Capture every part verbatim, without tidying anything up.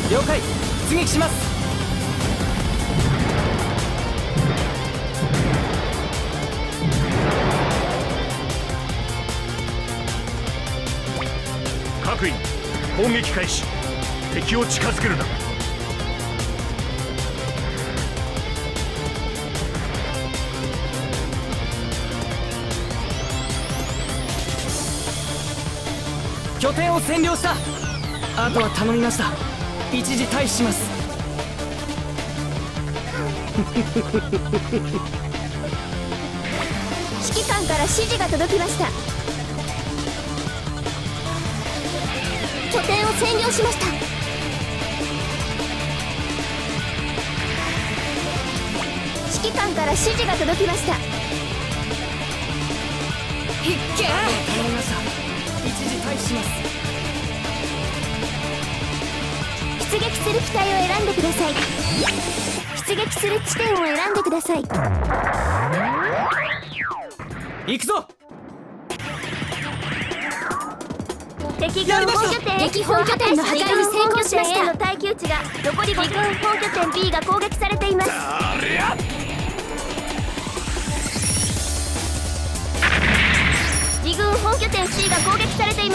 了解。出撃します。 各員攻撃開始。敵を近づけるな。 拠点を占領した。あとは頼みました。一時退避します。 指揮官から指示が届きました。拠点を占領しました。指揮官から指示が届きました。 いっけー。頼みました。一時退避します。 出撃する機体を選んでください。出撃する地点を選んでください。 行くぞ。 敵軍本拠点敵本拠点の破壊に成功しました。の耐久値が残りごふん。本拠点 B が攻撃されています。自軍本拠点 C が攻撃されています。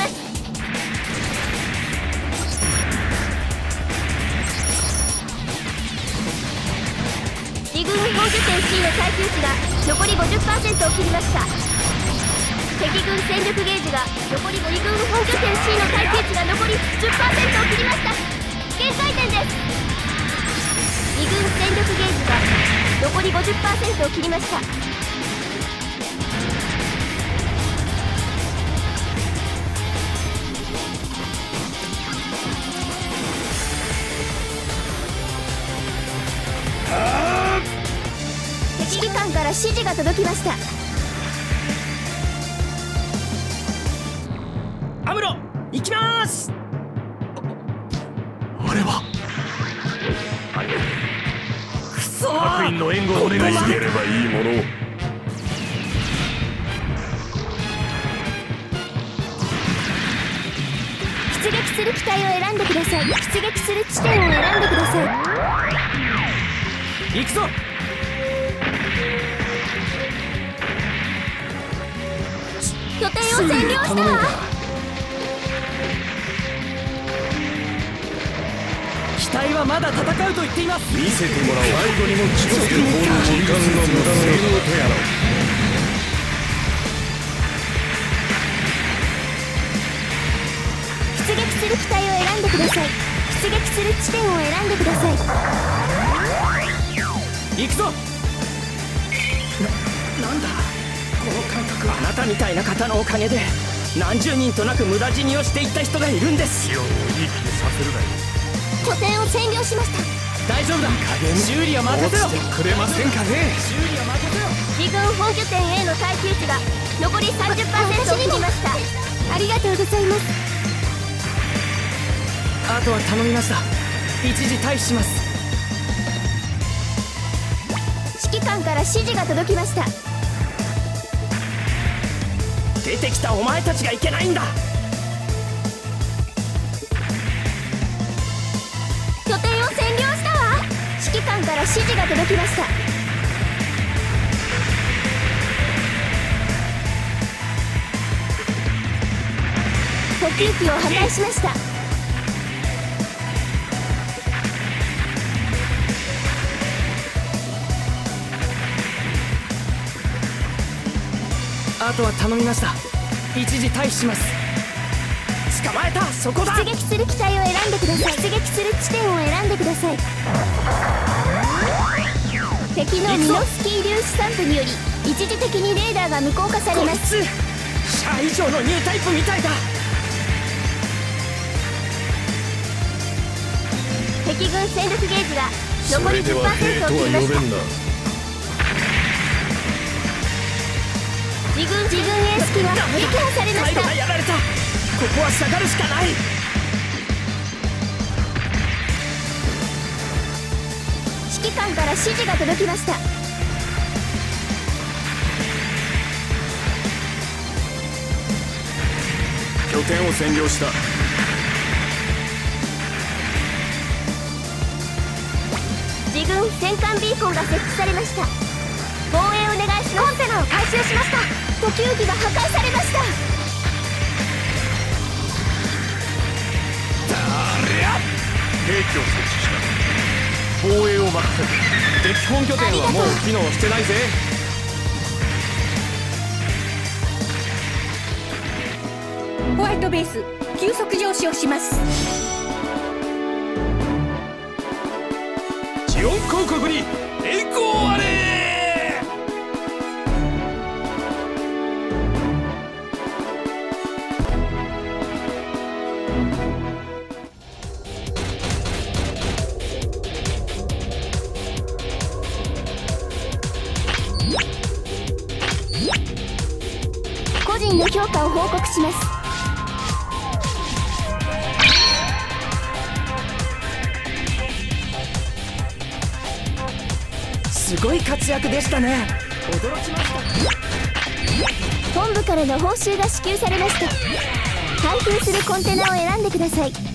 自軍本拠点 C の耐久値が残り ごじゅっパーセント を切りました。敵軍戦力ゲージが残り。自軍本拠点 C の耐久値が残り じゅっパーセント を切りました。限界点です。自軍戦力ゲージが残り ごじゅっパーセント を切りました。指揮官から指示が届きました。 アムロ行きまーす。 あれはくそー。 各員の援護をお願いします。 逃げればいいものを。 出撃する機体を選んでください。出撃する地点を選んでください。 行くぞ。 拠点を占領したわ。 機体はまだ戦うと言っています。 見せてもらおう。最後にも気をつける方の時間の無駄なのとやろう。 出撃する機体を選んでください。出撃する地点を選んでください。 行くぞ。な、なんだこの感覚は。あなたみたいな方のおかげで何十人となく無駄死にをしていった人がいるんです。 気をいい気にさせるなよ。 拠点を占領しました。 大丈夫だ。修理は任せろ。 落ちてくれませんかね。 修理は任せろ。 自軍本拠点 A の耐久値が残り さんじゅっパーセント を切りました。ありがとうございます。 あとは頼みました。一時退避します。 指揮官から指示が届きました。 出てきたお前たちがいけないんだ。 拠点を占領したわ。指揮官から指示が届きました。補給機を破壊しました。 あとは頼みました。一時退避します。捕まえた。そこだ。 出撃する機体を選んでください。出撃する地点を選んでください。敵のミノスキー粒子散布により一時的にレーダーが無効化されます。 こいつシャア以上のニュータイプみたいだ。 敵軍戦力ゲージが残り じゅっパーセント を切りました。自軍自軍エース機が撃破されました。 サイドがやられた。ここは下がるしかない。 指揮官から指示が届きました。 拠点を占領した。 軍戦艦ビーコンが設置されました。防衛お願いします。コンテナを回収しました。補給機が破壊されました。 兵器を設置した防衛を任せる。 敵本拠点はもう機能してないぜ。 ホワイトベース急速上昇します。 ジオン公国に栄光あれ。 個人の評価を報告します。 すごい活躍でしたね。驚きました。 本部からの報酬が支給されました。開封するコンテナを選んでください。